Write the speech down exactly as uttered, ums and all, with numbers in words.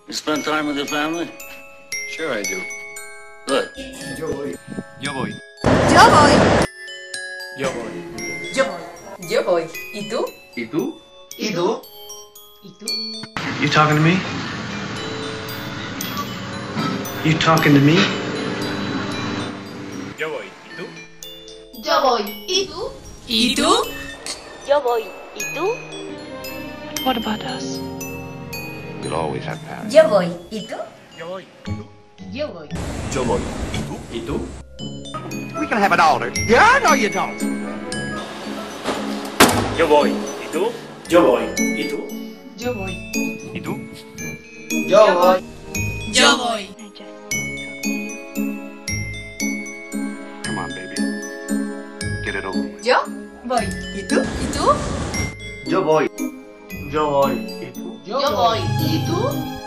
You spend time with your family? Sure I do. Good. Yo voy. Yo voy. Yo voy. Yo voy. Yo voy. Yo voy. ¿Y tú? ¿Y tú? ¿Y tú? ¿Y tú? You talking to me? You talking to me? Yo voy. ¿Y tú? Yo voy. ¿Y tú? ¿Y tú? Yo voy. ¿Y tú? What about us? We'll always have Paris. Yo voy. ¿Y tú? Yo voy. ¿Y tú? Yo voy. Yo voy. ¿Y tú? ¿Y tú? We can have it altered. Yeah, no you don't. Yo voy. ¿Y tú? Yo voy. ¿Y tú? Yo voy. ¿Y tú? Yo voy. Yo voy. I just Come on, baby. Get it over with. Yo voy. ¿Y tú? ¿Y tú? Yo voy. Yo voy. ¿Y tú? Yo voy. ¿Y tú?